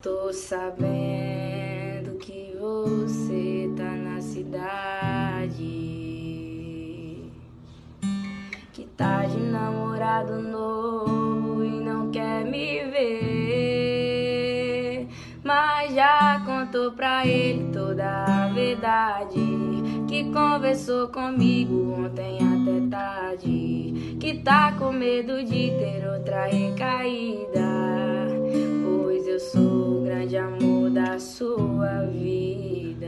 Tô sabendo que você tá na cidade, que tá de namorado novo e não quer me ver, mas já contou pra ele toda a verdade, que conversou comigo ontem até tarde, que tá com medo de ter outra recaída, pois eu sou o grande amor da sua vida.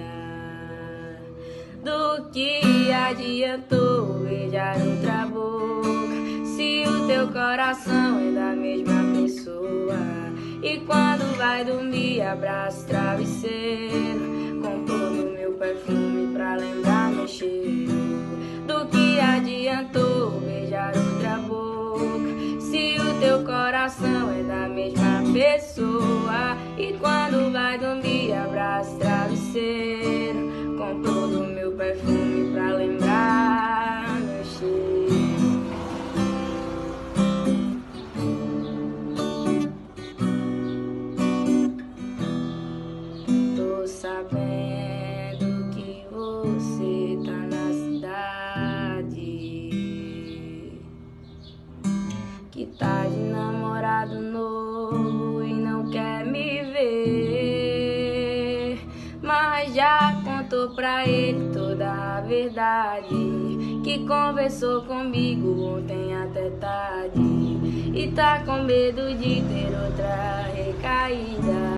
Do que adiantou beijar outra boca, se o teu coração é da mesma pessoa? E quando vai dormir, abraça o travesseiro, comprou no meu perfume pra lembrar meu cheiro. Do que adiantou beijar outra boca, se o teu coração é da mesma pessoa? E quando vai dormir, abraça o travesseiro, comprou no meu perfume pra lembrar meu cheiro. Tô sabendo que você tá na cidade, que tá de namorado novo e não quer me ver, mas já contou pra ele toda a verdade, que conversou comigo ontem até tarde, e tá com medo de ter outra recaída.